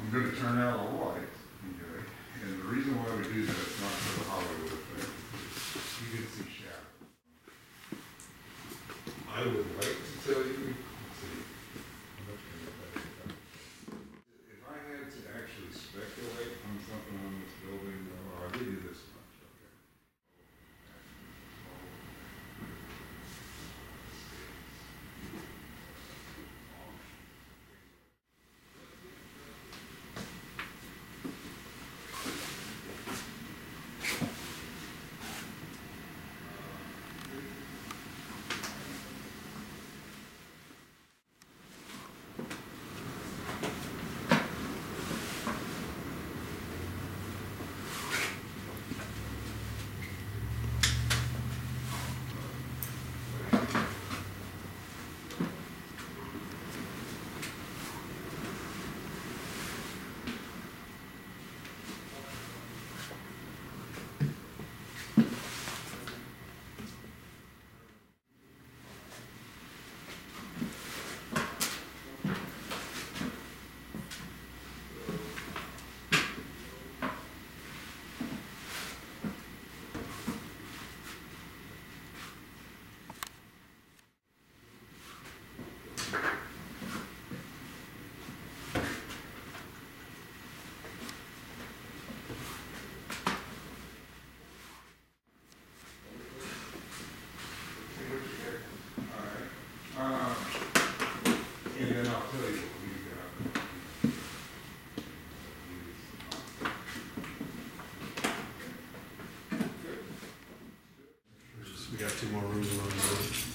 I'm gonna turn out all lights, okay? And the reason why we do that is not for the Hollywood effect. You can see shadow. I would like to tell you, let's see. If I had to actually speculate on something on this building, well, I'll give you this much, okay? And then I'll tell you what we've got. We got 2 more rooms on the road.